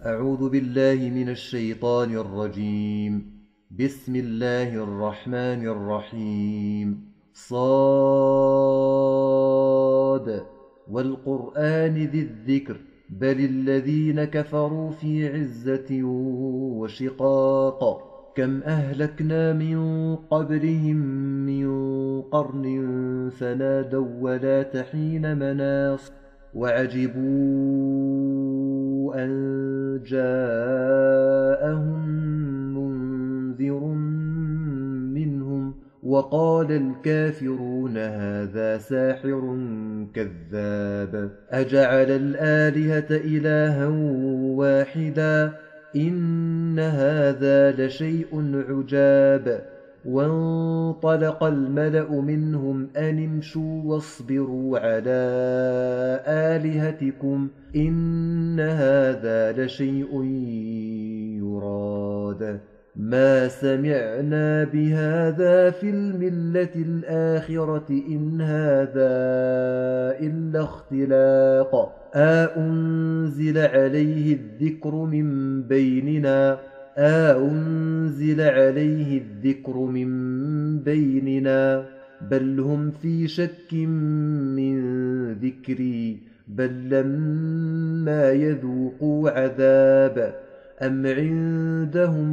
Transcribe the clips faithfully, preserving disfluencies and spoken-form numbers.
أعوذ بالله من الشيطان الرجيم. بسم الله الرحمن الرحيم. صاد والقرآن ذي الذكر بل الذين كفروا في عزة وشقاق كم أهلكنا من قبلهم من قرن فنادوا ولا تحين مناص وعجبوا أن جاءهم منذر منهم وقال الكافرون هذا ساحر كذاب أجعل الآلهة إلها واحدا إن هذا لشيء عجاب وانطلق الملأ منهم أن امشوا واصبروا على آلهتكم إن هذا لشيء يراد ما سمعنا بهذا في الملة الآخرة إن هذا إلا اختلاق أأنزل عليه الذكر من بيننا أأنزل عليه الذكر من بيننا بل هم في شك من ذكري بل لما يذوقوا عذاب أم عندهم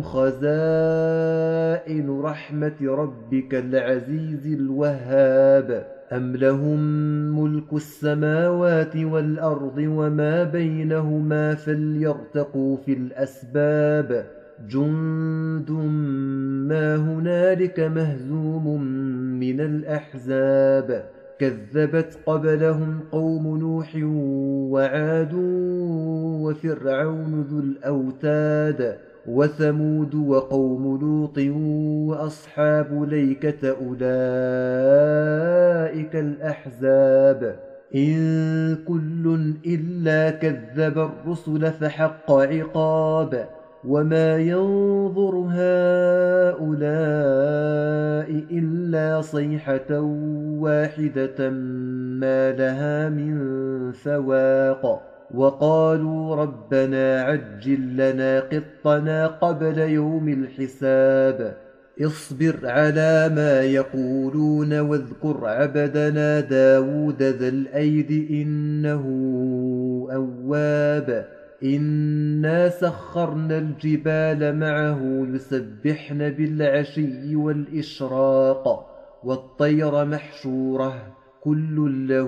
خزائن رحمة ربك العزيز الوهاب أم لهم ملك السماوات والأرض وما بينهما فليرتقوا في الأسباب جند ما هنالك مهزوم من الأحزاب كذبت قبلهم قوم نوح وعاد وفرعون ذو الأوتاد وثمود وقوم لوط وأصحاب ليكة أولئك الأحزاب إن كل إلا كذب الرسل فحق عقاب وما ينظر هؤلاء إلا صيحة واحدة ما لها من فواق وقالوا ربنا عجل لنا قطنا قبل يوم الحساب اصبر على ما يقولون واذكر عبدنا داود ذا الأيد إنه أواب إنا سخرنا الجبال معه يسبحن بالعشي والإشراق والطير محشورة كل له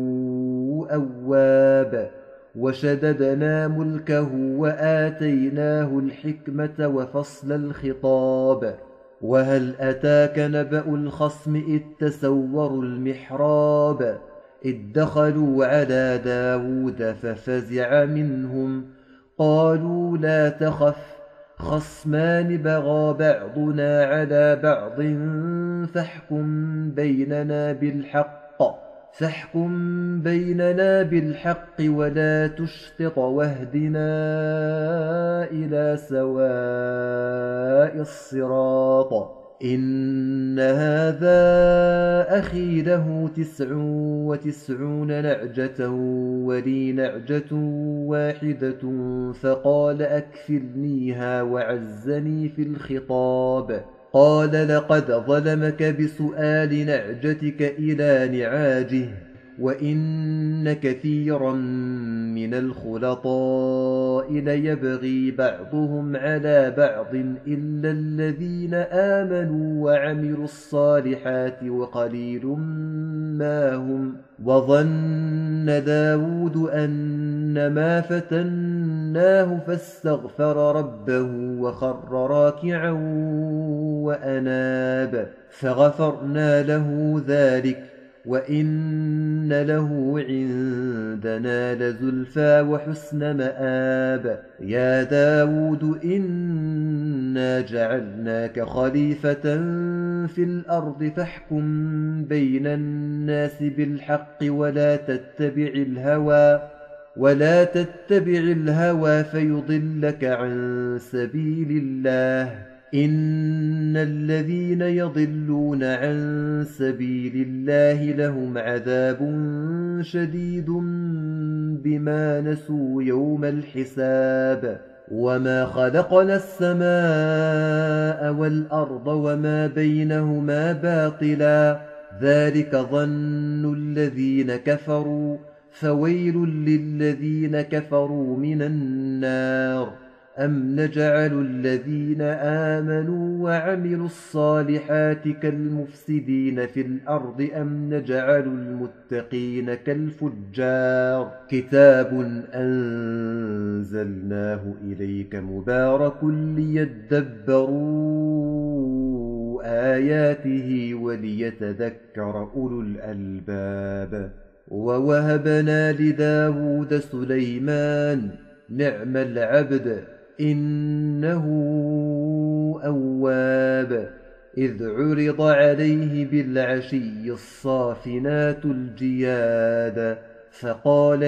أواب وشددنا ملكه وآتيناه الحكمة وفصل الخطاب وهل أتاك نبأ الخصم إذ تسوروا المحراب إذ دخلوا على داود ففزع منهم قالوا لا تخف خصمان بغى بعضنا على بعض فاحكم بيننا بالحق فاحكم بيننا بالحق ولا تشطط واهدنا إلى سواء الصراط إن هذا أخي له تسع وتسعون نعجة ولي نعجة واحدة فقال أكفلنيها وعزني في الخطاب قال لقد ظلمك بسؤال نعجتك إلى نعاجه وإن كثيرا من الخلطاء ليبغي بعضهم على بعض إلا الذين آمنوا وعملوا الصالحات وقليل ما هم وظن داود أنما فتناه فاستغفر ربه وخر راكعا وأناب فغفرنا له ذلك وإن له عندنا لزلفى وحسن مآب يا داود إنا جعلناك خليفة في الأرض فاحكم بين الناس بالحق ولا تتبع الهوى ولا تتبع الهوى فيضلك عن سبيل الله إن الذين يضلون عن سبيل الله لهم عذاب شديد بما نسوا يوم الحساب وما خلقنا السماء والأرض وما بينهما باطلا ذلك ظن الذين كفروا فويل للذين كفروا من النار أم نجعل الذين آمنوا وعملوا الصالحات كالمفسدين في الأرض أم نجعل المتقين كالفجار كتاب أنزلناه إليك مبارك ليدبروا آياته وليتذكر أولو الألباب ووهبنا لداود سليمان نعم العبد إنه أواب إذ عرض عليه بالعشي الصافنات الجياد فقال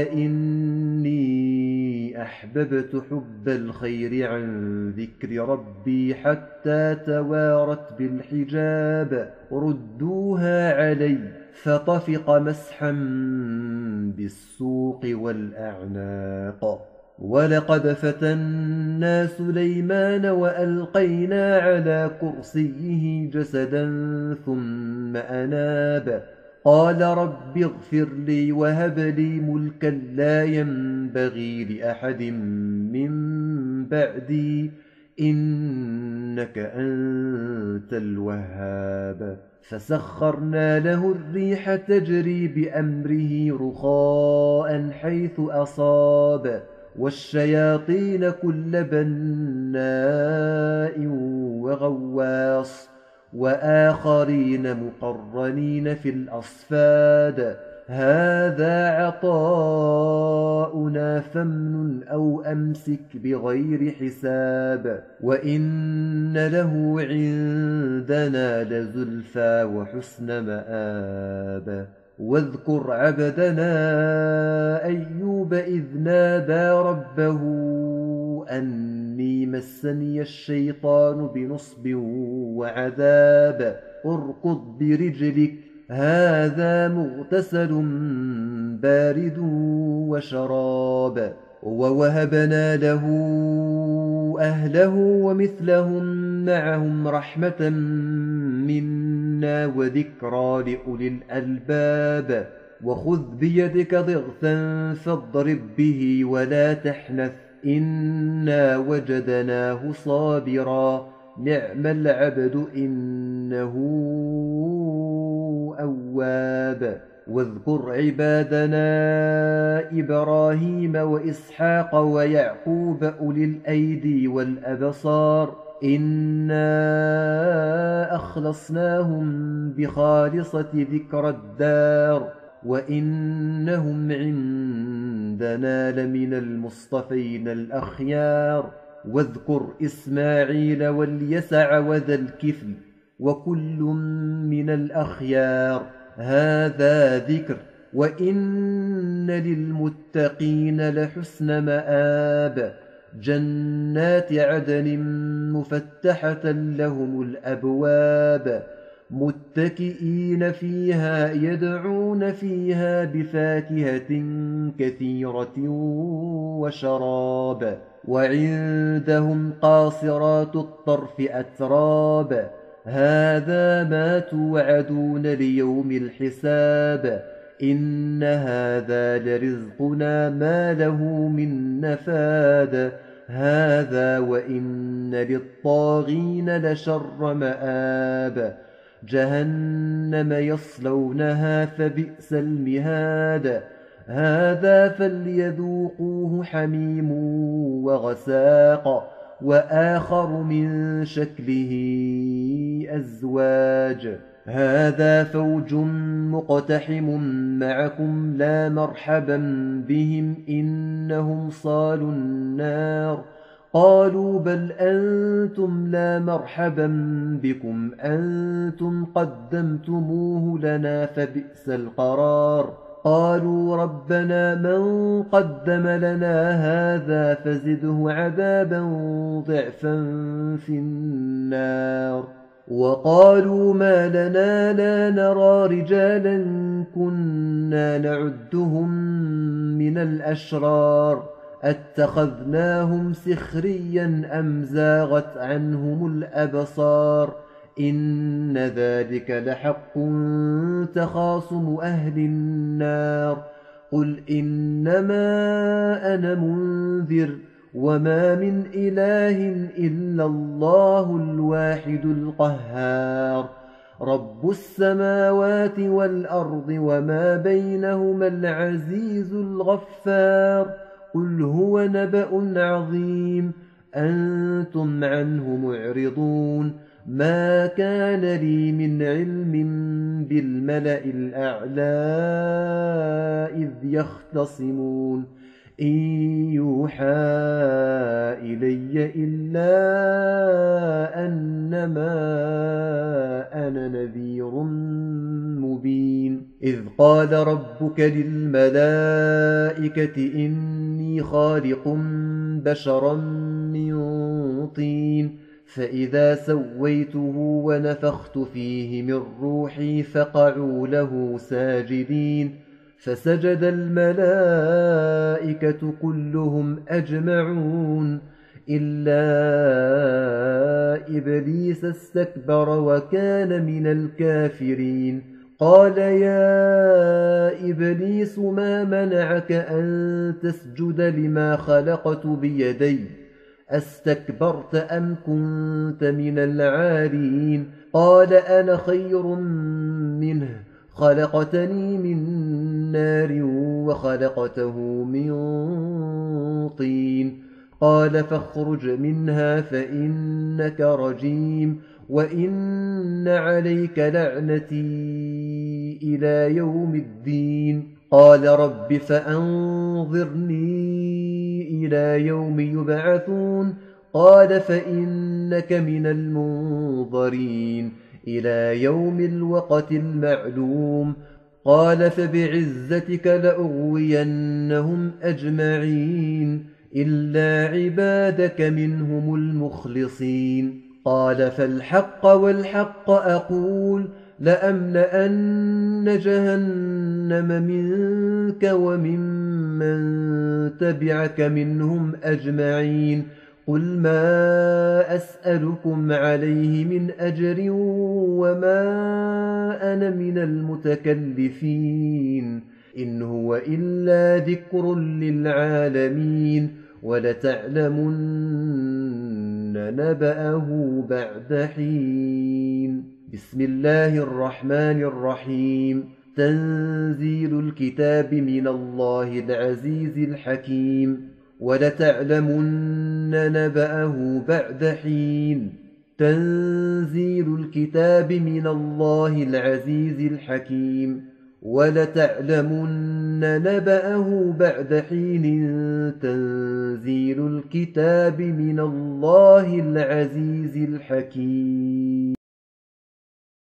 إني أحببت حب الخير عن ذكر ربي حتى توارت بالحجاب ردوها علي فطفق مسحا بالسوق والأعناق ولقد فتنا سليمان وألقينا على كرسيه جسدا ثم أناب قال رب اغفر لي وهب لي ملكا لا ينبغي لأحد من بعدي إنك أنت الوهاب فسخرنا له الريح تجري بأمره رخاء حيث أصاب والشياطين كل بناء وغواص وآخرين مقرنين في الأصفاد هذا عطاؤنا فامنن أو أمسك بغير حساب وإن له عندنا لزلفى وحسن مآب واذكر عبدنا أيوب إذ نادى ربه أني مسني الشيطان بنصب وعذاب اركض برجلك هذا مغتسل بارد وشراب ووهبنا له أهله ومثلهم معهم رحمة منا وذكرى لأولي الألباب وخذ بيدك ضغثا فاضرب به ولا تحنث إنا وجدناه صابرا نعم العبد إنه أواب واذكر عبادنا إبراهيم وإسحاق ويعقوب أولي الأيدي والأبصار إنا أخلصناهم بخالصة ذكر الدار وإنهم عندنا لمن المصطفين الأخيار واذكر إسماعيل واليسع وذا الكفل وكل من الأخيار هذا ذكر وإن للمتقين لحسن مآب جنات عدن مفتحة لهم الأبواب متكئين فيها يدعون فيها بفاكهة كثيرة وشراب وعندهم قاصرات الطرف أتراب هذا ما توعدون ليوم الحساب إن هذا لرزقنا ما له من نفاد هذا وإن للطاغين لشر مآب جهنم يصلونها فبئس المهاد هذا فليذوقوه حميم وغساق وآخر من شكله أزواج هذا فوج مقتحم معكم لا مرحبا بهم إنهم صالوا النار قالوا بل أنتم لا مرحبا بكم أنتم قدمتموه لنا فبئس القرار قالوا ربنا من قدم لنا هذا فزده عذابا ضعفا في النار وقالوا ما لنا لا نرى رجالا كنا نعدهم من الأشرار أتخذناهم سخريا أم زاغت عنهم الأبصار إن ذلك لحق تخاصم أهل النار قل إنما أنا منذر وما من إله إلا الله الواحد القهار رب السماوات والأرض وما بينهما العزيز الغفار قل هو نبأ عظيم أنتم عنه معرضون ما كان لي من علم بالملأ الأعلى إذ يختصمون إن يوحى إلي إلا أنما أنا نذير مبين إذ قال ربك للملائكة إني خالق بشرا من طين فإذا سويته ونفخت فيه من روحي فقعوا له ساجدين فسجد الملائكة كلهم أجمعون إلا إبليس استكبر وكان من الكافرين قال يا إبليس ما منعك أن تسجد لما خلقت بيدي أستكبرت أم كنت من العالين قال أنا خير منه خلقتني من نار وخلقته من طين قال فاخرج منها فإنك رجيم وإن عليك لعنتي إلى يوم الدين قال رب فأنظرني إلى يوم يبعثون قال فإنك من المنظرين إلى يوم الوقت المعلوم قال فبعزتك لأغوينهم أجمعين إلا عبادك منهم المخلصين قال فالحق والحق أقول لأملأن جهنم منك وممن تبعك منهم أجمعين قل ما أسألكم عليه من أجر وما أنا من المتكلفين إن هو إلا ذكر للعالمين ولتعلمن نبأه بعد حين بسم الله الرحمن الرحيم تنزيل الكتاب من الله العزيز الحكيم ولتعلمن نبأه بعد حين تنزيل الكتاب من الله العزيز الحكيم ولتعلمن نبأه بعد حين تنزيل الكتاب من الله العزيز الحكيم